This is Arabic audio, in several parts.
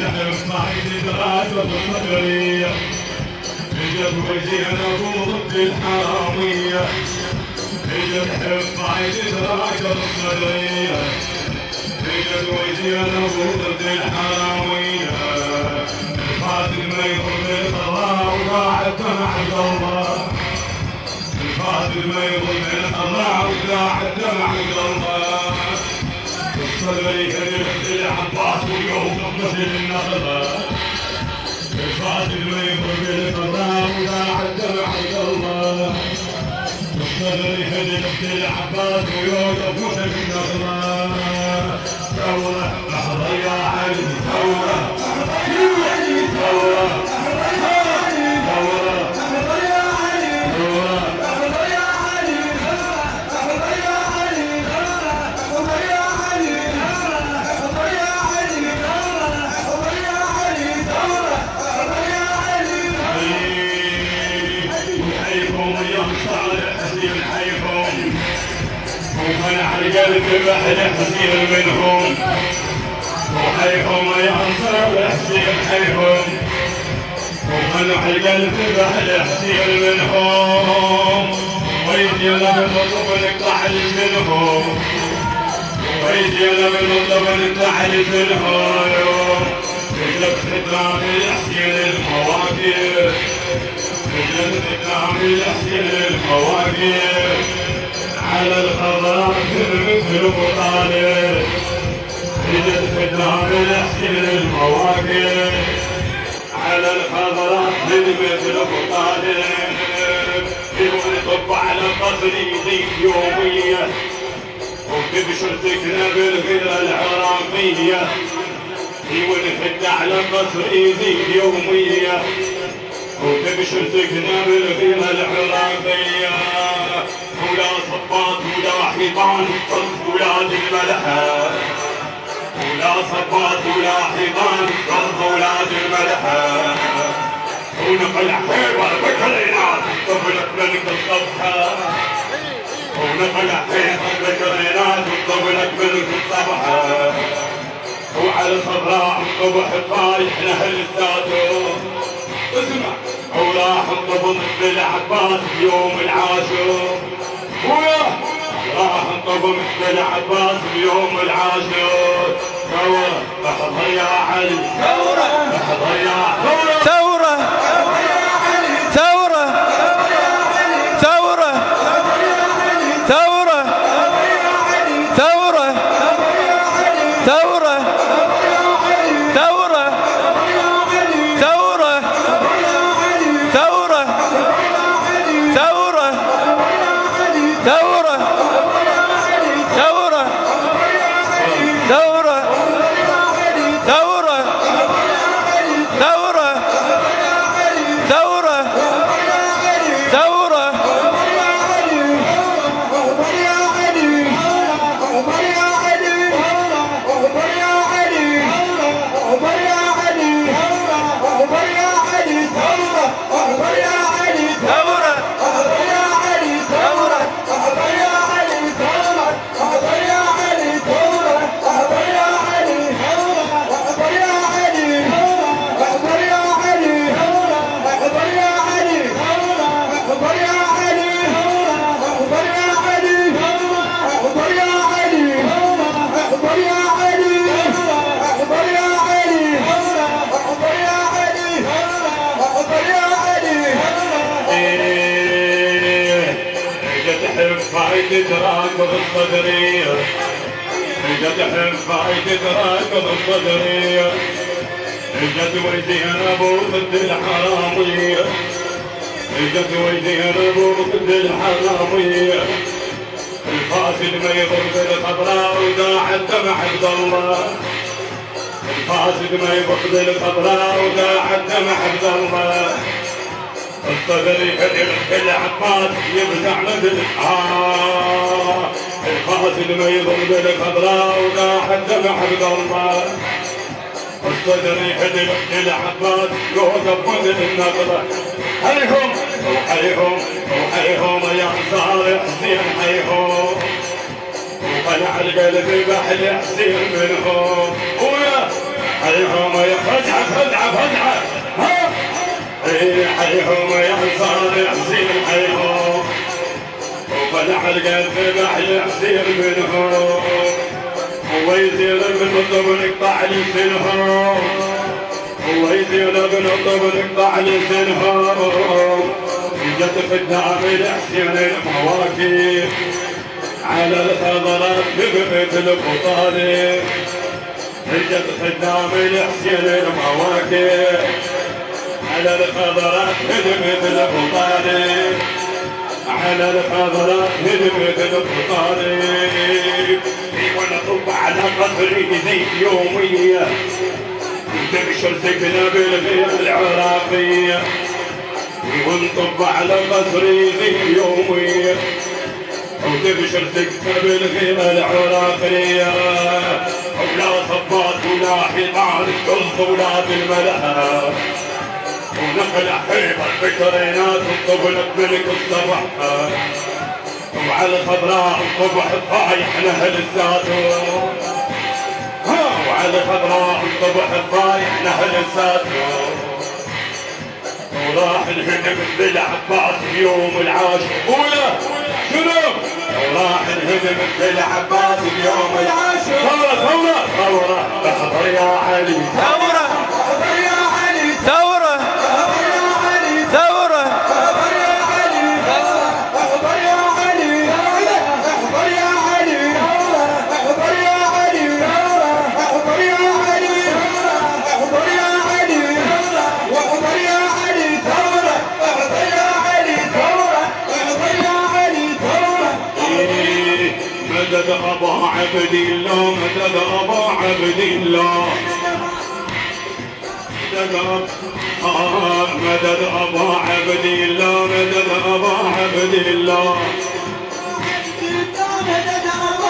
تحب معي تدراك بالصدرية اجت وزينب ضد الحرامية اجت تحب معي تدراك بالصدرية اجت وزينب ضد الحرامية الفاتن ما يضر القضاء وضاع الدمع قلبه الفاتن ما يضر القضاء وضاع الدمع قلبه الصدري كذبت العباس واليوم مثل النخلة الفاتن ما يضر القضاء وضاع الدمع قلبه الصدري كذبت العباس واليوم مثل النخلة ثورة لحظة يا علي ثورة ثورة ومنع القلب بحر حسين منهم وحيهم يا انصار حسين حيهم ومنع القلب بحر حسين منهم ويدينا بالمطلب نقطع منهم ويدينا بالمطلب نقطع منهم رجلك قدام الحسين المواقف رجلك قدام الحسين المواقف على الخضراء مثل مطالب رجل قدام الحسين المواقف على الخضراء مثل مطالب يطب على قصري ضيق يومية وتبشر سكنة بالغيرة الحرامية يونفد على قصري ضيق يومية وتبشر سكنة بالغيرة الحرامية ولا صباط ولا حيطان ضد ولاد الملحة ولا صباط ولا حيطان ضد ولاد الملحة ونقل حيوة بكرينات طفلت ملك الصبحة ونقل حيوة بكرينات طفلت ملك الصبحة وعلى الخضراء طبح الطايح نهل الساتو اسمع وراح انطبط بالعباس بيوم العاشر راح انطبط بالعباس بيوم العاشر ثورة لحظة يا علي ثورة لحظة يا ثورة ثورة ثورة ثورة ثورة ثورة ثورة ثورة ثورة ثورة ثورة ثورة ثورة ثورة ثورة ثورة ثورة فايدة راكض الصدرية اجت تحب فايدة راكض الصدرية اجت وزينب ضد الحرامية اجت وزينب ضد الحرامية الفاسد ما يضرب الخضراء وداع الدمع عبد الله الفاسد ما يضرب الخضراء وداع الدمع عبد الله الصدري كذب العباس يبزع مثل الفاسد ما يضرب الخضراء وداع الدمع عبد الله الصدري كذب العباس يوقف مثل النقطة حيهم حيهم حيهم يا انصار حسين حيهم وقلع القلب بحل حسين منهم ويا حيهم يا فزعة فزعة ها حيهم يا صالح حسين حيهم وفزع القذبح يحسين منهم ويزيد من الطب نقطع لسنهم ويزيد من الطب نقطع لسنهم جت قدام الحسين المواكب على الخضرات ببيت البطالب جت قدام الحسين المواكب على الخضرات ببيت البطالب على الخضرات ببيت البطالب ونطب على قصري ذي يوميه تبشر سكنه بالغير العراقيه ونطب على قصري ذي يوميه وتبشر سكنه بالغير العراقيه ولا صبات ولا حيطان الشرط ولا بالملأ ونقل حيبة الفكرينات والطبلت ملك الصبح وعلى الخضراء الطبح الطايح نهل الزاتو وعلى الخضراء الطبح الطايح نهل الزاتو وراح الهدم بالعباس بيوم العاشر ولا شنو وراح الهدم بالعباس بيوم العاشر ثورة احضر يا علي ثورة ثورة ثورة مدد أبا عبد الله مدد أبا عبد الله مدد أبا عبد الله مدد أبا عبد الله مدد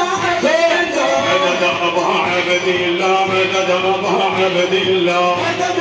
أبا عبد الله مدد أبا عبد الله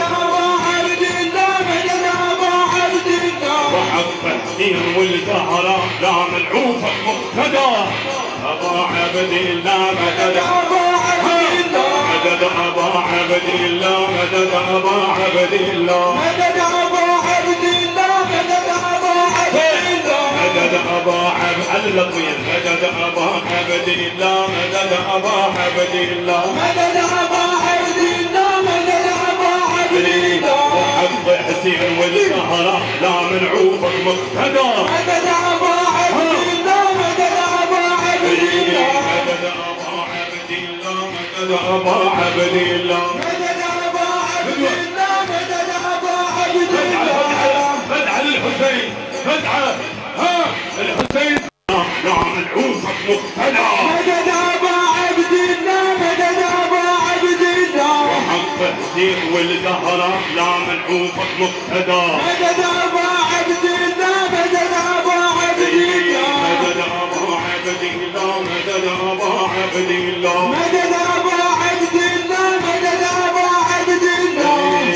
وحق حسين والزهراء لا ملعوفة مقتدى أبا عبد الله مدد أبا عبد الله مدد أبا عبد الله مدد أبا عبد الله مدد أبا عبد الله مدد أبا عبد الله مدد أبا عبد اللطيف مدد أبا عبد الله مدد أبا عبد الله مدد أبا عبد الله مدد أبا عبد الله وحق حسين والزهراء لا منعوف المقتدى مدد أبا عبد الله مدد أبا عبد الله مدد أبا عبد الله مدد أبا عبد الله مدد أبا عبد الله مدد أبا عبد الله فزعة للحسين فزعة ها الحسين لا منعوف مقتدى مدد أبا عبد الله مدد أبا عبد الله وحق حسين والزهراء لا منعوف مقتدى مدد أبا عبد الله مدد أبا عبد الله مدد أبا عبد الله مدد أبا عبد الله مدد أبا عبد الله مدد أبا عبد الله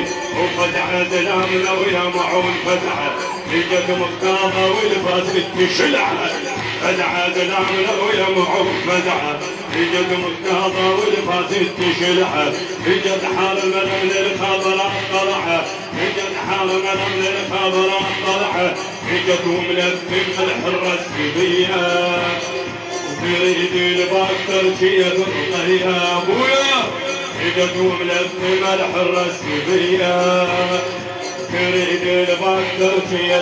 وفزع سلامنا ويا معون فزعة لجت مقتاضة والفاس تشلعها فزع سلامنا ويا معون فزعة لجت مقتاضة والفاس تشلعها لجت حارمنا من الخضراء طلعها لجت حارمنا من الخضراء طلعها لجت وملثم الحرة السبية وتريد البكر شية الطريقة ابويا لجت وملثم الحرة السبية تريد البكر شية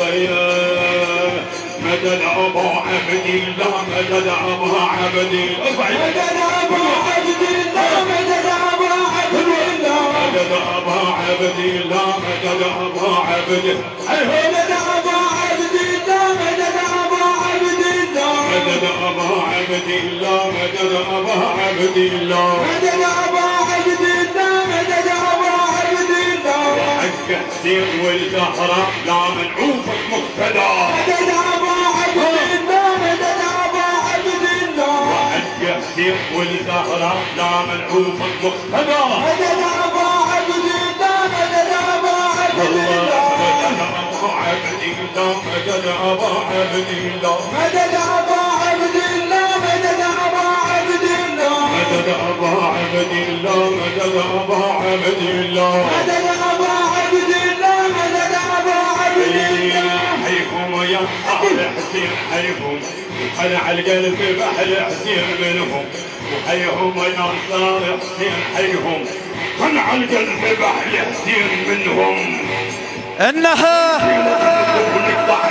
الطريقة مدد أبا عبد الله مدد أبا عبد الله مدد أبا عبد الله مدد أبا عبد الله مدد أبا عبد الله مدد أبا عبد الله مدد أبا عبد الله مدد أبا عبد الله مدد أبا عبد الله مدد أبا عبد الله مدد أبا عبد الله مدد أبا عبد الله وحق حسين والزهراء لا منعوف مقتدى مدد أبا عبد الله مدد أبا عبد الله وحق حسين والزهراء لا منعوف مقتدى مدد أبا عبد الله مدد أبا عبد الله مدد أبا عبد الله مدد أبا عبد الله مدد أبا عبد الله مدد أبا عبد الله مدد مدد أبا عبد الله مدد أبا عبد الله مدد أبا عبد الله مدد أبا عبد الله حيكم يا صالح حسين حيكم خلع القلب بحل حسين منهم وحيهم يا صالح حسين حيهم خلع القلب بحل حسين منهم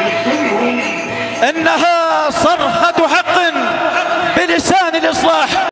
إنها صرخة حق بلسان الإصلاح.